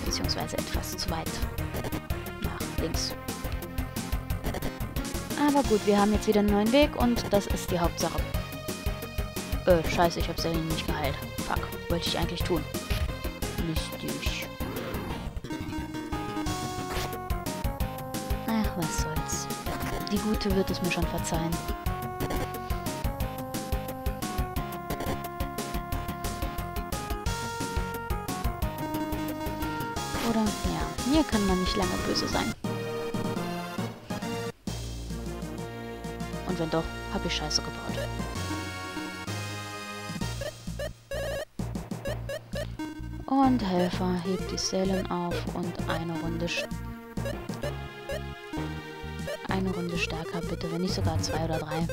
beziehungsweise etwas zu weit nach links. Aber gut, wir haben jetzt wieder einen neuen Weg und das ist die Hauptsache. Scheiße, ich habe Selin nicht geheilt. Fuck, wollte ich eigentlich tun. Mistig. Ach, was soll's. Die Gute wird es mir schon verzeihen. Oder? Ja, hier kann man nicht lange böse sein. Und wenn doch, habe ich Scheiße gebaut. Und Helfer hebt die Sälen auf und eine Runde stärker, bitte, wenn nicht sogar 2 oder 3.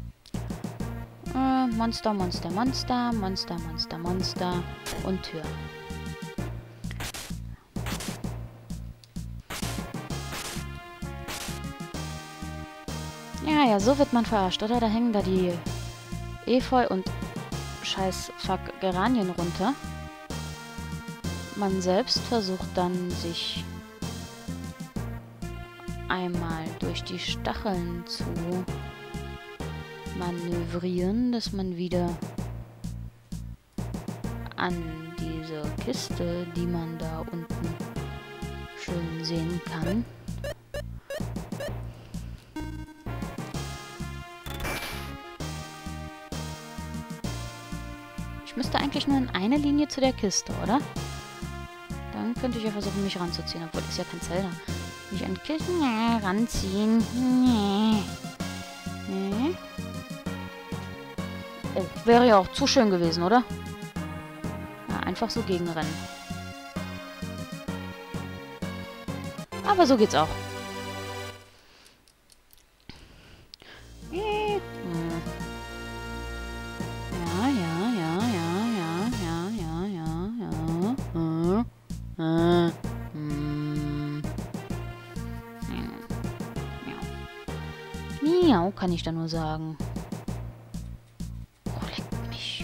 Monster, Monster, Monster, Monster, Monster, Monster und Tür. Ja, so wird man verarscht, oder? Da hängen da die Efeu und scheiß Fuck Geranien runter. Man selbst versucht dann, sich einmal durch die Stacheln zu manövrieren, dass man wieder an diese Kiste, die man da unten schön sehen kann, ich müsste eigentlich nur in eine Linie zu der Kiste, oder? Dann könnte ich ja versuchen, mich ranzuziehen, obwohl ist ja kein Zelda. Mich an Kisten ranziehen. Nee. Nee. Oh, wäre ja auch zu schön gewesen, oder? Ja, einfach so gegenrennen. Aber so geht's auch. Miau, kann ich da nur sagen. Oh, leck mich.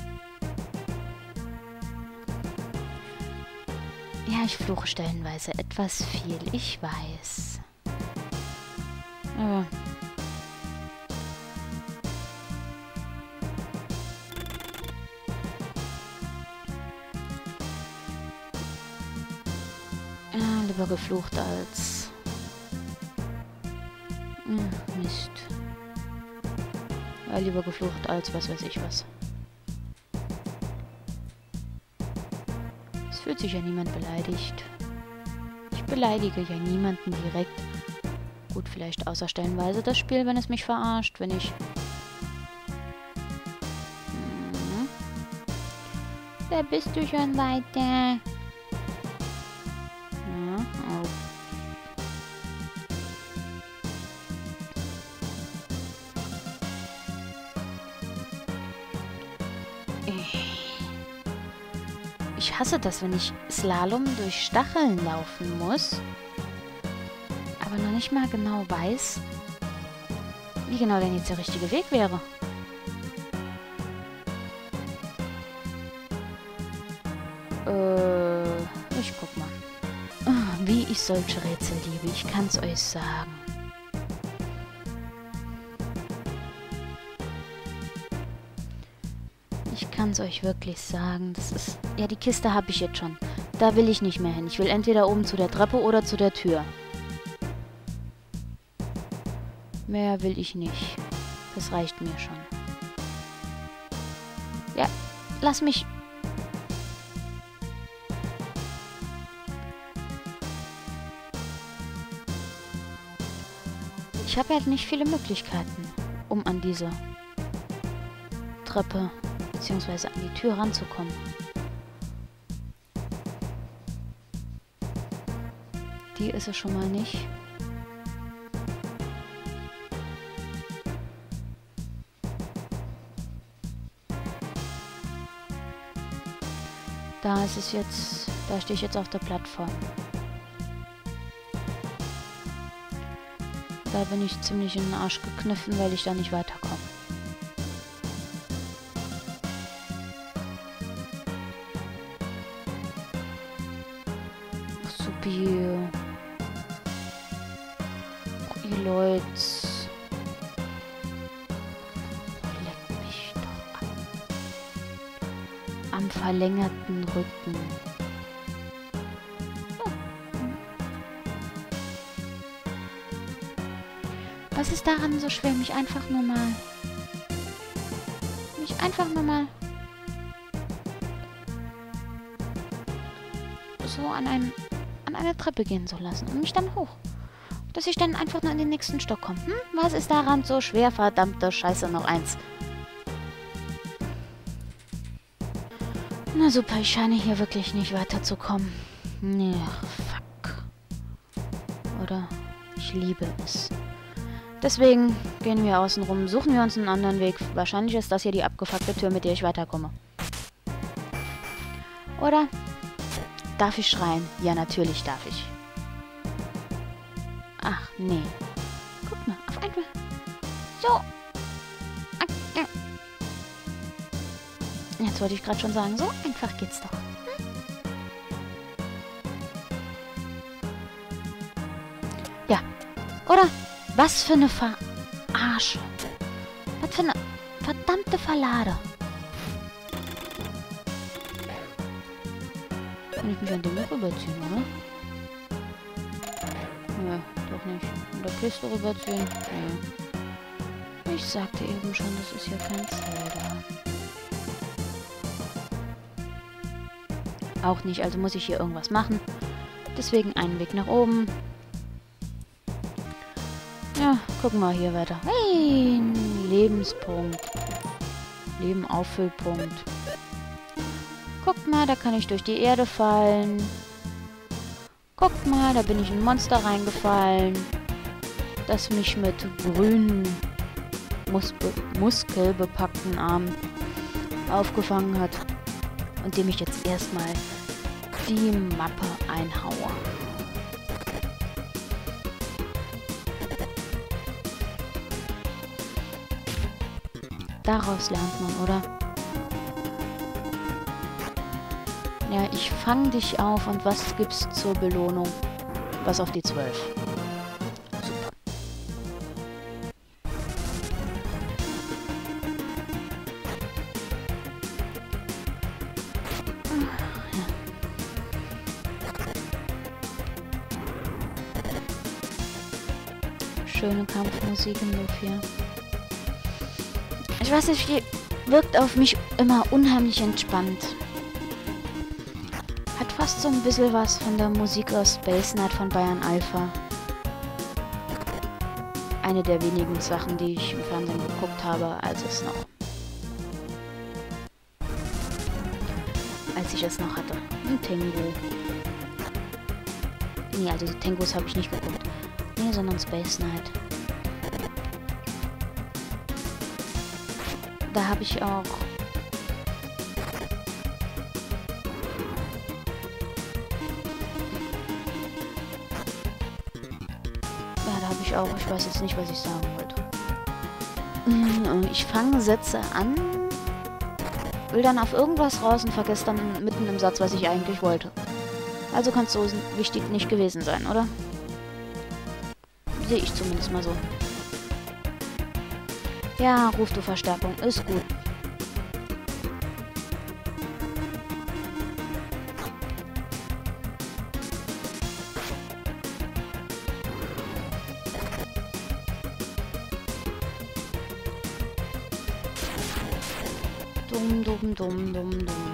Ja, ich fluche stellenweise etwas viel, ich weiß. Aber... ja, lieber geflucht als... Mist. Ja, lieber geflucht als was weiß ich was. Es fühlt sich ja niemand beleidigt. Ich beleidige ja niemanden direkt. Gut, vielleicht außer stellenweise das Spiel, wenn es mich verarscht, wenn ich... Da bist du schon weiter. Ja, oh. Ich hasse das, wenn ich Slalom durch Stacheln laufen muss, aber noch nicht mal genau weiß, wie genau denn jetzt der richtige Weg wäre. Ich guck mal. Oh, wie ich solche Rätsel liebe, ich kann's euch sagen. Ich kann es euch wirklich sagen. Das ist... Ja, die Kiste habe ich jetzt schon. Da will ich nicht mehr hin. Ich will entweder oben zu der Treppe oder zu der Tür. Mehr will ich nicht. Das reicht mir schon. Ja, lass mich... Ich habe halt nicht viele Möglichkeiten, um an diese Treppe beziehungsweise an die Tür ranzukommen. Die ist es schon mal nicht. Da ist es jetzt, da stehe ich jetzt auf der Plattform. Da bin ich ziemlich in den Arsch gekniffen, weil ich da nicht weiterkomme. Supi. Oh, ihr Leute. Leck mich doch ab. Am verlängerten Rücken. Was ist daran so schwer, mich einfach nur mal so an eine Treppe gehen zu lassen und mich dann hoch. Dass ich dann einfach nur in den nächsten Stock komme. Hm? Was ist daran so schwer, verdammte Scheiße, noch eins. Na super, ich scheine hier wirklich nicht weiterzukommen. Nee, fuck. Oder? Ich liebe es. Deswegen gehen wir außen rum, suchen wir uns einen anderen Weg. Wahrscheinlich ist das hier die abgefuckte Tür, mit der ich weiterkomme. Oder? Darf ich schreien? Ja, natürlich darf ich. Ach, nee. Guck mal, auf einmal. So. Jetzt wollte ich gerade schon sagen, so einfach geht's doch. Ja. Oder? Was für eine Verarsche. Was für eine verdammte Verlade. Kann ich mich an dem noch rüberziehen, oder? Ja, doch nicht. An der Kiste rüberziehen? Nee. Ich sagte eben schon, das ist hier kein Zelda. Auch nicht, also muss ich hier irgendwas machen. Deswegen einen Weg nach oben. Ja, gucken wir hier weiter. Hey, ein Lebenspunkt. Leben-Auffüllpunkt. Guck mal, da kann ich durch die Erde fallen. Guck mal, da bin ich in ein Monster reingefallen, das mich mit grünen, muskelbepackten Armen aufgefangen hat und dem ich jetzt erstmal die Mappe einhaue. Daraus lernt man, oder? Ja, ich fang dich auf und was gibt's zur Belohnung? Was auf die 12. Super. Ja. Schöne Kampfmusik im Luft hier. Ich weiß nicht, die wirkt auf mich immer unheimlich entspannt. Hat fast so ein bisschen was von der Musik aus Space Knight von Bayern Alpha. Eine der wenigen Sachen, die ich im Fernsehen geguckt habe, als ich es noch hatte. Ein Tengu. Nee, also Tengus habe ich nicht geguckt. Nee, sondern Space Knight. Da habe ich auch... ich weiß jetzt nicht, was ich sagen wollte. Ich fange Sätze an, will dann auf irgendwas raus und vergesse dann mitten im Satz, was ich eigentlich wollte. Also kann es so wichtig nicht gewesen sein, oder? Sehe ich zumindest mal so. Ja, ruf du Verstärkung, ist gut. Dumm.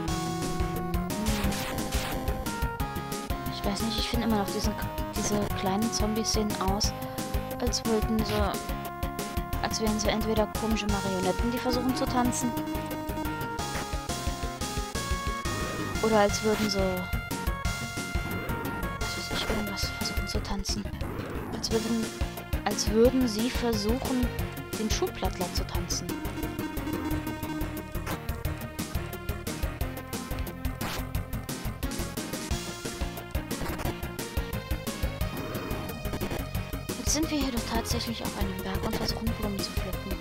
Ich weiß nicht, ich finde immer noch diese kleinen Zombies sehen aus, als wären sie entweder komische Marionetten, die versuchen zu tanzen. Oder als würden sie... was weiß ich, irgendwas versuchen zu tanzen. Als würden sie versuchen, den Schuhplattler zu tanzen. Sind wir hier doch tatsächlich auf einem Berg und versuchen Blumen zu pflücken.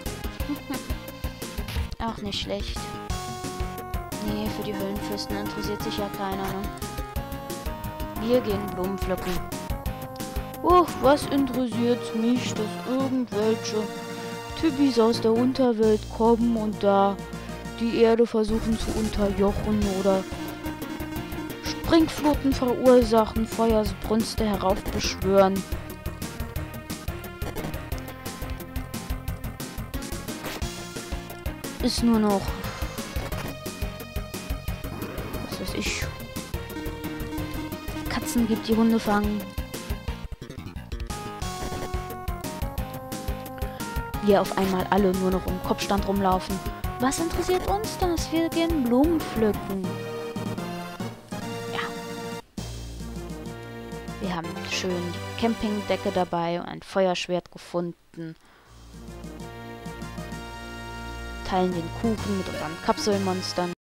Auch nicht schlecht. Nee, für die Höhlenfürsten interessiert sich ja keiner, ne? Wir gehen Blumen pflücken. Och, was interessiert's mich, dass irgendwelche Typis aus der Unterwelt kommen und da die Erde versuchen zu unterjochen oder Springfluten verursachen, Feuersbrünste heraufbeschwören. Ist nur noch, was weiß ich, Katzen gibt, die Hunde fangen. Wir auf einmal alle nur noch im Kopfstand rumlaufen. Was interessiert uns das? Wir gehen Blumen pflücken. Ja. Wir haben schön die Campingdecke dabei und ein Feuerschwert gefunden. Teilen den Kuchen mit unseren Kapselmonstern.